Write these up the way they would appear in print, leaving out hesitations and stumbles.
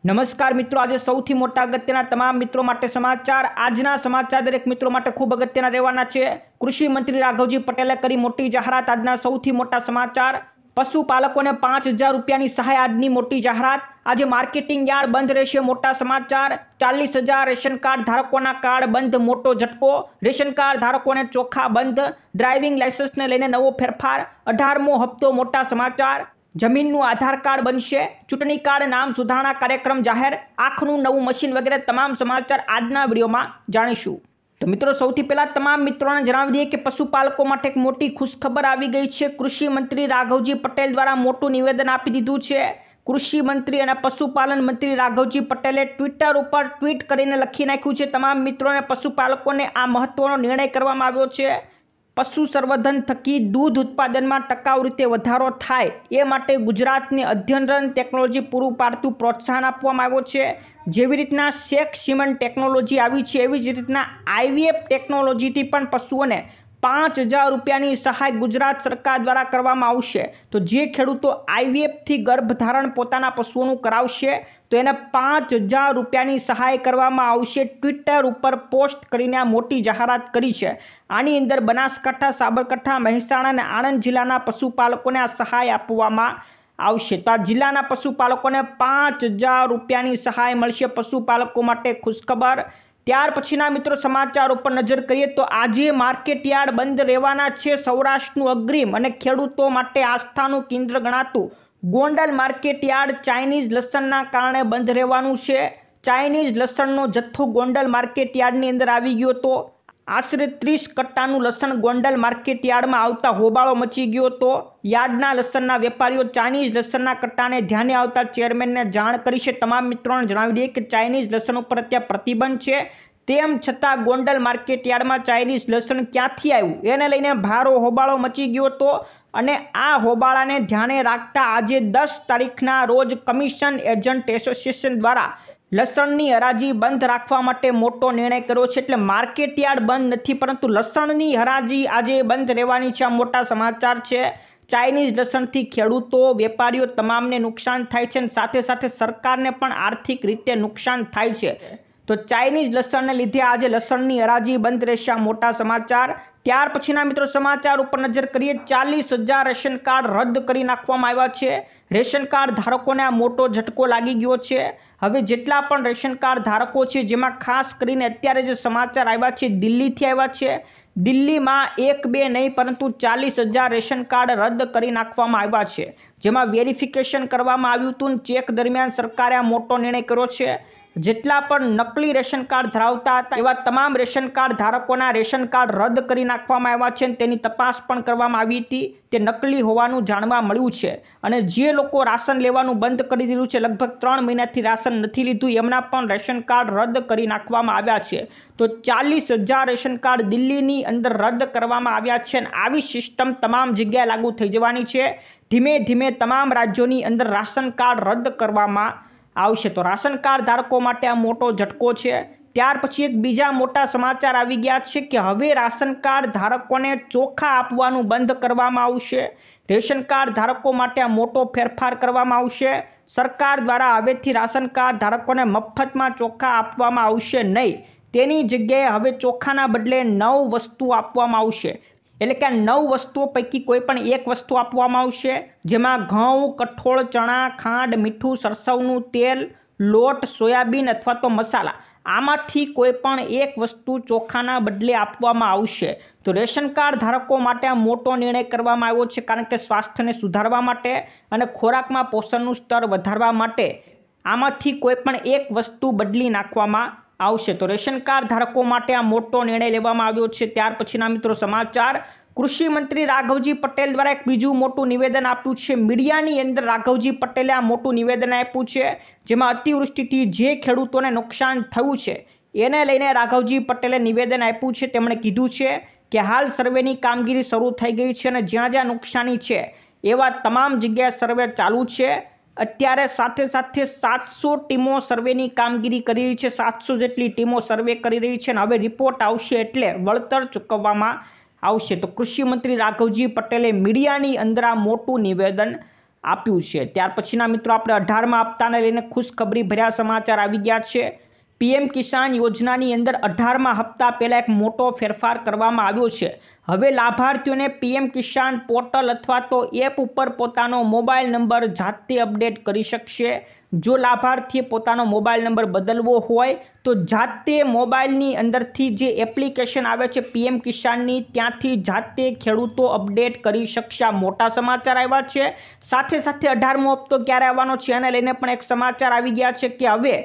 નમસ્કાર મિત્રો, આજે સૌથી મોટા અગત્યના તમામ મિત્રો માટે સમાચાર. આજના સમાચાર દરેક મિત્રો માટે ખૂબ અગત્યના રહેવાના છે. કૃષિ મંત્રી રાઘવજી પટેલે કરી મોટી જાહેરાત. આજના સૌથી મોટા સમાચાર. પશુપાલકોને 5,000 રૂપિયાની સહાય. આજની મોટી જાહેરાત. આજે માર્કેટિંગ યાર્ડ બંધ રહેશે. મોટા સમાચાર. 40,000 રેશન કાર્ડ ધારકોના કાર્ડ બંધ. મોટો ઝટકો. રેશન કાર્ડ ધારકોને ચોખ્ખા બંધ. ડ્રાઇવિંગ લાયસન્સને લઈને નવો ફેરફાર. 18મો હપ્તો. મોટા સમાચાર. જમીનનું આધાર કાર્ડ બનશે. ચૂંટણી કાર્ડ નામ સુધારણા કાર્યક્રમ જાહેર. આંખનું નવું મશીન વગેરે તમામ સમાચાર આજના વિડીયોમાં જાણીશું. તો મિત્રો, સૌથી પહેલા તમામ મિત્રોને જણાવી દઈએ કે પશુપાલકો માટે એક મોટી ખુશખબર આવી ગઈ છે. કૃષિ મંત્રી રાઘવજી પટેલ દ્વારા મોટું નિવેદન આપી દીધું છે. કૃષિ મંત્રી અને પશુપાલન મંત્રી રાઘવજી પટેલે ટ્વિટર ઉપર ટ્વીટ કરીને લખી નાખ્યું છે. તમામ મિત્રોને પશુપાલકોને આ મહત્વનો નિર્ણય કરવામાં આવ્યો છે. પશુ સંવર્ધન થકી દૂધ ઉત્પાદનમાં ટકાઉ રીતે વધારો થાય એ માટે ગુજરાતને અદ્યતન ટેકનોલોજી પૂરું પાડતું પ્રોત્સાહન આપવામાં આવ્યું છે. જેવી રીતના શેક સિમન ટેકનોલોજી આવી છે, એવી જ રીતના IVF ટેકનોલોજીથી પણ પશુઓને 5,000 રૂપિયાની સહાય ગુજરાત સરકાર દ્વારા કરવામાં આવશે. તો જે ખેડૂતો IVFથી ગર્ભધારણ પોતાના પશુઓનું કરાવશે તો એને 5,000 રૂપિયાની સહાય કરવામાં આવશે. ટ્વિટર ઉપર પોસ્ટ કરીને આ મોટી જાહેરાત કરી છે. આની અંદર બનાસકાંઠા, સાબરકાંઠા, મહેસાણા અને આણંદ જિલ્લાના પશુપાલકોને આ સહાય આપવામાં આવશે. તો આ જિલ્લાના પશુપાલકોને 5,000 રૂપિયાની સહાય મળશે. પશુપાલકો માટે ખુશખબર. ત્યાર પછીના મિત્રો સમાચાર ઉપર નજર કરીએ તો આજે માર્કેટ યાર્ડ બંધ રહેવાના છે. સૌરાષ્ટ્રનું અગ્રીમ અને ખેડૂતો માટે આસ્થાનું કેન્દ્ર ગણાતું ગોંડલ માર્કેટ યાર્ડ ચાઇનીઝ લસણના કારણે બંધ રહેવાનું છે. ચાઇનીઝ લસણનો જથ્થો ગોંડલ માર્કેટ યાર્ડની અંદર આવી ગયો હતો. આશરે 30 કટ્ટાનું લસણ ગોંડલ માર્કેટ યાર્ડમાં આવતા હોબાળો મચી ગયો હતો. યાર્ડના લસણના વેપારીઓ ચાઇનીઝ લસણના કટ્ટાને ધ્યાને આવતા ચેરમેનને જાણ કરી છે. તમામ મિત્રોને જણાવી દઈએ કે ચાઇનીઝ લસણ ઉપર અત્યારે પ્રતિબંધ છે. તેમ છતાં ગોંડલ માર્કેટ યાર્ડમાં ચાઇનીઝ લસણ ક્યાંથી આવ્યું એને લઈને ભારો હોબાળો મચી ગયો હતો. અને આ હોબાળાને ધ્યાને રાખતા આજે 10 તારીખના રોજ કમિશન એજન્ટ એસોસિએશન દ્વારા લસણની હરાજી બંધ રાખવા માટે મોટો નિર્ણય કર્યો છે. એટલે માર્કેટ યાર્ડ બંધ નથી, પરંતુ લસણની હરાજી આજે બંધ રહેવાની છે. આ મોટા સમાચાર છે. ચાઇનીઝ લસણથી ખેડૂતો, વેપારીઓ તમામને નુકસાન થાય છે અને સાથે સાથે સરકારને પણ આર્થિક રીતે નુકસાન થાય છે. તો ચાઇનીઝ લસણને લીધે આજે લસણની હરાજી બંધ રહેશે. આ મોટા સમાચાર. ત્યાર પછીના મિત્રો સમાચાર ઉપર નજર કરીએ. 40,000 રેશન કાર્ડ રદ કરી નાખવામાં આવ્યા છે. રેશન કાર્ડ ધારકોને આ મોટો ઝટકો લાગી ગયો છે. હવે જેટલા પણ રેશન કાર્ડ ધારકો છે, જેમાં ખાસ કરીને અત્યારે જે સમાચાર આવ્યા છે દિલ્હીથી આવ્યા છે. દિલ્હીમાં 1-2 નહીં પરંતુ 40,000 રેશન કાર્ડ રદ કરી નાખવામાં આવ્યા છે. જેમાં વેરિફિકેશન કરવામાં આવ્યું હતું. ચેક દરમિયાન સરકારે આ મોટો નિર્ણય કર્યો છે. જેટલા પણ નકલી રેશન કાર્ડ ધરાવતા હતા એવા તમામ રેશન કાર્ડ ધારકોના રેશન કાર્ડ રદ કરી નાખવામાં આવ્યા છે. તેની તપાસ પણ કરવામાં આવી હતી. તે નકલી હોવાનું જાણવા મળ્યું છે. અને જે લોકો રાશન લેવાનું બંધ કરી દીધું છે, લગભગ 3 મહિનાથી રાશન નથી લીધું, એમના પણ રેશન કાર્ડ રદ કરી નાખવામાં આવ્યા છે. તો 40,000 રેશન કાર્ડ દિલ્હીની અંદર રદ કરવામાં આવ્યા છે. અને આવી સિસ્ટમ તમામ જગ્યાએ લાગુ થઈ જવાની છે. ધીમે ધીમે તમામ રાજ્યોની અંદર રાશન કાર્ડ રદ કરવામાં આવશે. તો રાશન કાર્ડ ધારકો માટે આ મોટો ઝટકો છે. ત્યાર પછી એક બીજા મોટા સમાચાર આવી ગયા છે કે હવે રાશન કાર્ડ ધારકોને ચોખા આપવાનું બંધ કરવામાં આવશે. રેશન કાર્ડ ધારકો માટે આ મોટો ફેરફાર કરવામાં આવશે. સરકાર દ્વારા હવેથી રાશન કાર્ડ ધારકોને મફતમાં ચોખા આપવામાં આવશે નહીં. તેની જગ્યાએ હવે ચોખાના બદલે 9 વસ્તુ આપવામાં આવશે. એટલે કે આ 9 વસ્તુઓ પૈકી કોઈ પણ એક વસ્તુ આપવામાં આવશે. જેમાં ઘઉં, કઠોળ, ચણા, ખાંડ, મીઠું, સરસવનું તેલ, લોટ, સોયાબીન અથવા તો મસાલા, આમાંથી કોઈ પણ એક વસ્તુ ચોખાના બદલે આપવામાં આવશે. તો રેશન કાર્ડ ધારકો માટે આ મોટો નિર્ણય કરવામાં આવ્યો છે. કારણ કે સ્વાસ્થ્યને સુધારવા માટે અને ખોરાકમાં પોષણનું સ્તર વધારવા માટે આમાંથી કોઈ પણ એક વસ્તુ બદલી નાખવામાં આવશે. તો રેશન કાર્ડ ધારકો માટે આ મોટો નિર્ણય લેવામાં આવ્યો છે. ત્યાર પછીના મિત્રો સમાચાર. કૃષિ મંત્રી રાઘવજી પટેલ દ્વારા એક બીજું મોટું નિવેદન આપ્યું છે. મીડિયાની અંદર રાઘવજી પટેલે આ મોટું નિવેદન આપ્યું છે. જેમાં અતિવૃષ્ટિથી જે ખેડૂતોને નુકસાન થયું છે એને લઈને રાઘવજી પટેલે નિવેદન આપ્યું છે. તેમણે કીધું છે કે હાલ સર્વેની કામગીરી શરૂ થઈ ગઈ છે અને જ્યાં જ્યાં નુકસાની છે એવા તમામ જગ્યાએ સર્વે ચાલુ છે. અત્યારે સાથે સાથે 700 ટીમો સર્વેની કામગીરી કરી રહી છે. 700 જેટલી ટીમો સર્વે કરી રહી છે. અને હવે રિપોર્ટ આવશે એટલે વળતર ચૂકવવામાં આવશે. તો કૃષિ મંત્રી રાઘવજી પટેલે મીડિયાની અંદર આ મોટું નિવેદન આપ્યું છે। ત્યાર પછીના મિત્રો આપણે 18મા હપ્તાને લઈને ખુશખબરી ભર્યા સમાચાર આવી ગયા છે। પીએમ કિસાન યોજનાની અંદર 18મા હપ્તા પહેલાં એક મોટો ફેરફાર કરવામાં આવ્યો છે। હવે લાભાર્થીઓને પીએમ કિસાન પોર્ટલ અથવા તો એપ ઉપર પોતાનો મોબાઈલ નંબર જાતે અપડેટ કરી શકશે। જો લાભાર્થીએ પોતાનો મોબાઈલ નંબર બદલવો હોય તો જાતે મોબાઈલની અંદરથી જે એપ્લિકેશન આવે છે પીએમ કિસાનની ત્યાંથી જાતે ખેડૂતો અપડેટ કરી શકશે। આ મોટા સમાચાર આવ્યા છે। સાથે સાથે 18મો હપ્તો ક્યારે આવવાનો છે એને લઈને પણ એક સમાચાર આવી ગયા છે કે હવે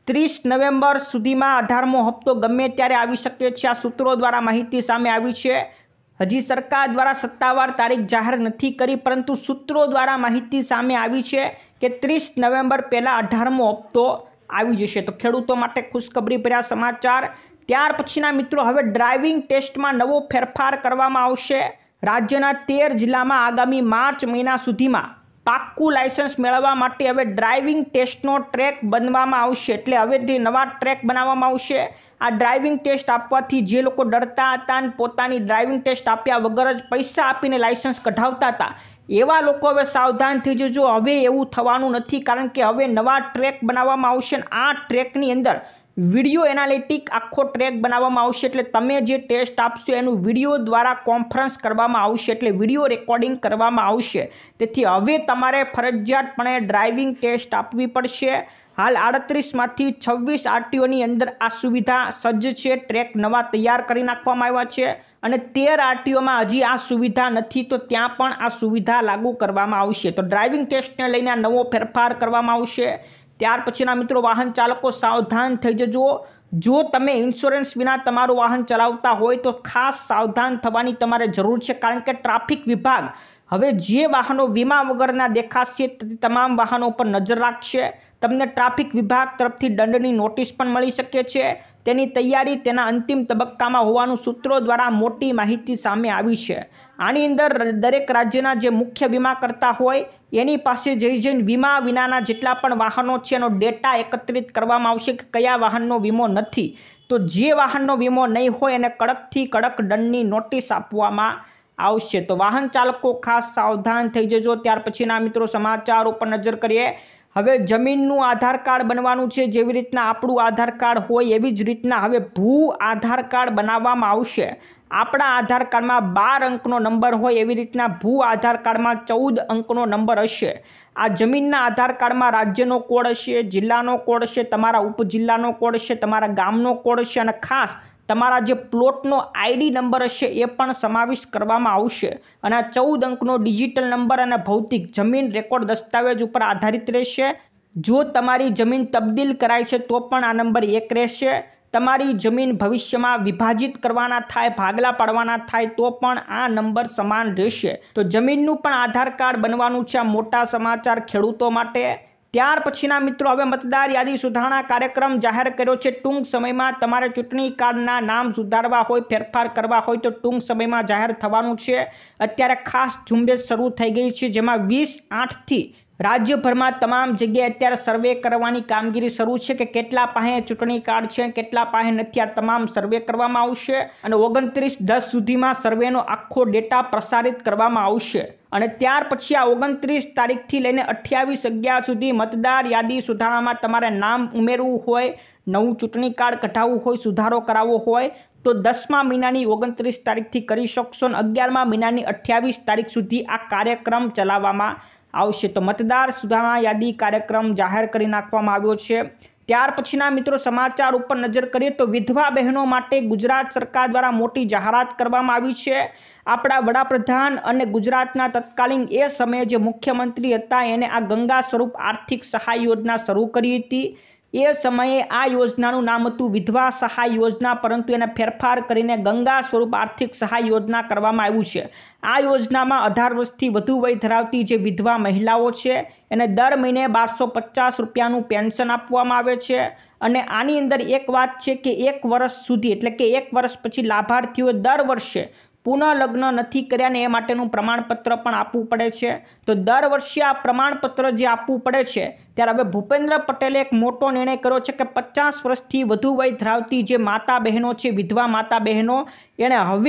30 નવેમ્બર સુધીમાં 18મો હપ્તો ગમે ત્યારે આવી શકે છે। આ સૂત્રો દ્વારા માહિતી સામે આવી છે। હજી સરકાર દ્વારા સત્તાવાર તારીખ જાહેર નથી કરી, પરંતુ સૂત્રો દ્વારા માહિતી સામે આવી છે કે 30 નવેમ્બર પહેલાં 18મો હપ્તો આવી જશે। તો ખેડૂતો માટે ખુશખબરી ભર્યા સમાચાર। ત્યાર પછીના મિત્રો હવે ડ્રાઇવિંગ ટેસ્ટમાં નવો ફેરફાર કરવામાં આવશે। રાજ્યના 13 જિલ્લામાં આગામી માર્ચ મહિના સુધીમાં પાક્કું લાયસન્સ મેળવવા માટે હવે ડ્રાઇવિંગ ટેસ્ટનો ટ્રેક બનવામાં આવશે। એટલે હવેથી નવા ટ્રેક બનાવવામાં આવશે। આ ડ્રાઇવિંગ ટેસ્ટ આપવાથી જે લોકો ડરતા હતા અને પોતાની ડ્રાઇવિંગ ટેસ્ટ આપ્યા વગર જ પૈસા આપીને લાયસન્સ કઢાવતા હતા, એવા લોકો હવે સાવધાન થઈ જજો। હવે એવું થવાનું નથી, કારણ કે હવે નવા ટ્રેક બનાવવામાં આવશે। આ ટ્રેકની અંદર વિડીયો એનાલિટિક આખો ટ્રેક બનાવવામાં આવશે। એટલે તમે જે ટેસ્ટ આપશો એનું વિડીયો દ્વારા કોન્ફરન્સ કરવામાં આવશે, એટલે વિડીયો રેકોર્ડિંગ કરવામાં આવશે। તેથી હવે તમારે ફરજિયાતપણે ડ્રાઇવિંગ ટેસ્ટ આપવી પડશે। હાલ 38માંથી 26 આરટીઓની અંદર આ સુવિધા સજ્જ છે। ટ્રેક નવા તૈયાર કરી નાખવામાં આવ્યા છે અને 13 આરટીઓમાં હજી આ સુવિધા નથી, તો ત્યાં પણ આ સુવિધા લાગુ કરવામાં આવશે। તો ડ્રાઇવિંગ ટેસ્ટને લઈને આ નવો ફેરફાર કરવામાં આવશે। ત્યાર પછીના મિત્રો વાહન ચાલકો સાવધાન થઈ જજો। જો તમે ઇન્સ્યોરન્સ વિના તમારું વાહન ચલાવતા હોય તો ખાસ સાવધાન થવાની તમારે જરૂર છે, કારણ કે ટ્રાફિક વિભાગ હવે જે વાહનો વીમા વગરના દેખાશે તે તમામ વાહનો પર નજર રાખશે। તમને ટ્રાફિક વિભાગ તરફથી દંડની નોટિસ પણ મળી શકે છે। તેની તૈયારી તેના અંતિમ તબક્કામાં હોવાનું સૂત્રો દ્વારા મોટી માહિતી સામે આવી છે। આની અંદર દરેક રાજ્યના જે મુખ્ય વીમા કરતા હોય એની પાસે જઈને વીમા વિનાના જેટલા પણ વાહનો છે એનો ડેટા એકત્રિત કરવામાં આવશે કે કયા વાહનનો વીમો નથી। તો જે વાહનનો વીમો નહીં હોય એને કડકથી કડક દંડની નોટિસ આપવામાં આવશે। તો વાહન ચાલકો ખાસ સાવધાન થઈ જજો। ત્યાર પછીના મિત્રો સમાચાર ઉપર નજર કરીએ। હવે જમીનનું આધાર કાર્ડ બનવાનું છે। જેવી રીતના આપણું આધાર કાર્ડ હોય એવી જ રીતના હવે ભૂ આધાર કાર્ડ બનાવવામાં આવશે। આપણા આધાર કાર્ડમાં 12 અંકનો નંબર હોય એવી રીતના ભૂ આધાર કાર્ડમાં 14 અંકનો નંબર હશે। આ જમીનના આધાર કાર્ડમાં રાજ્યનો કોડ હશે, જિલ્લાનો કોડ હશે, તમારા ઉપજિલ્લાનો કોડ હશે, તમારા ગામનો કોડ હશે અને ખાસ તમારા જે પ્લોટનો આઈડી નંબર હશે એ પણ સમાવેશ કરવામાં આવશે। અને આ 14 અંકનો ડિજિટલ નંબર અને ભૌતિક જમીન રેકોર્ડ દસ્તાવેજ ઉપર આધારિત રહેશે। જો તમારી જમીન તબદીલ કરાય છે તો પણ આ નંબર 1 રહેશે। તમારી જમીન ભવિષ્યમાં વિભાજિત કરવાના થાય, ભાગલા પાડવાના થાય તો પણ આ નંબર સમાન રહેશે। તો જમીનનું પણ આધાર કાર્ડ બનવાનું છે। આ મોટા સમાચાર ખેડૂતો માટે। ત્યાર પછીના મિત્રો હવે મતદાર યાદી સુધારણા કાર્યક્રમ જાહેર કર્યો છે। ટૂંક સમયમાં તમારે ચૂંટણી કાર્ડના નામ સુધારવા હોય, ફેરફાર કરવા હોય તો ટૂંક સમયમાં જાહેર થવાનું છે। અત્યારે ખાસ ઝુંબેશ શરૂ થઈ ગઈ છે, જેમાં 20/8થી રાજ્યભરમાં તમામ જગ્યાએ અત્યારે સર્વે કરવાની કામગીરી શરૂ છે કે કેટલા પાસે ચૂંટણી કાર્ડ છે, કેટલા પાસે નથી। આ તમામ સર્વે કરવામાં આવશે અને 29/10 સુધીમાં સર્વેનો આખો ડેટા પ્રસારિત કરવામાં આવશે। અને ત્યાર પછી આ 29 તારીખથી લઈને 28/11 સુધી મતદાર યાદી સુધારણામાં તમારે નામ ઉમેરવું હોય, નવું ચૂંટણી કાર્ડ કઢાવવું હોય, સુધારો કરાવવો હોય તો 10મા મહિનાની 29 તારીખથી કરી શકશો અને 11મા મહિનાની 28 તારીખ સુધી આ કાર્યક્રમ ચલાવવામાં આવશે। તો મતદાર સુધારણા યાદી કાર્યક્રમ જાહેર કરી નાખવામાં આવ્યો છે। ત્યાર પછીના મિત્રો સમાચાર ઉપર નજર કરીએ તો વિધવા બહેનો માટે ગુજરાત સરકાર દ્વારા મોટી જાહેરાત કરવામાં આવી છે। આપણા વડાપ્રધાન અને ગુજરાતના તત્કાલીન એ સમયે જે મુખ્યમંત્રી હતા એને આ ગંગા સ્વરૂપ આર્થિક સહાય યોજના શરૂ કરી હતી। એ સમયે આ યોજનાનું નામ હતું વિધવા સહાય યોજના, પરંતુ એને ફેરફાર કરીને ગંગા સ્વરૂપ આર્થિક સહાય યોજના કરવામાં આવ્યું છે। આ યોજનામાં 18 વર્ષથી વધુ વય ધરાવતી જે વિધવા મહિલાઓ છે એને દર મહિને 1250 રૂપિયાનું પેન્શન આપવામાં આવે છે। અને આની અંદર એક વાત છે કે 1 વર્ષ સુધી એટલે કે 1 વર્ષ પછી લાભાર્થીઓએ દર વર્ષે પુનઃલગ્ન નથી કર્યા ને એ માટેનું પ્રમાણપત્ર પણ આપવું પડે છે। તો દર વર્ષે આ પ્રમાણપત્ર જે આપવું પડે છે ત્યારે હવે ભૂપેન્દ્ર પટેલે એક મોટો નિર્ણય કર્યો છે કે 50 વર્ષથી વધુ વય ધરાવતી જે માતા બહેનો છે, વિધવા માતા બહેનો, એણે હવે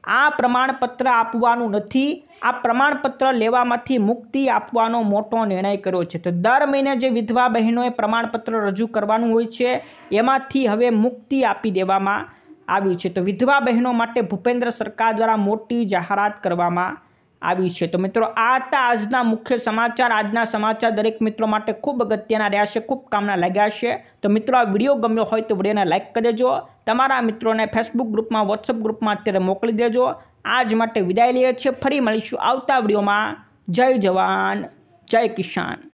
આ પ્રમાણપત્ર આપવાનું નથી, આ પ્રમાણપત્ર લેવામાંથી મુક્તિ આપવાનો મોટો નિર્ણય કર્યો છે. તો દર મહિને જે વિધવા બહેનોએ પ્રમાણપત્ર રજૂ કરવાનું હોય છે એમાંથી હવે મુક્તિ આપી દેવામાં આવી છે. તો વિધવા બહેનો માટે ભૂપેન્દ્ર સરકાર દ્વારા મોટી જાહેરાત કરવામાં આવી છે. તો મિત્રો આ હતા આજના મુખ્ય સમાચાર. આજના સમાચાર દરેક મિત્રો માટે ખૂબ અગત્યના રહ્યા છે, ખૂબ કામના લાગ્યા છે. તો મિત્રો આ વિડીયો ગમ્યો હોય તો વિડીયોને લાઇક કરી દેજો, તમારા મિત્રોને ફેસબુક ગ્રુપમાં, વોટ્સઅપ ગ્રુપમાં અત્યારે મોકલી દેજો. આજ માટે વિદાય લઈએ છીએ. ફરી મળીશું આવતા વિડીયોમાં. જય જવાન, જય કિસાન.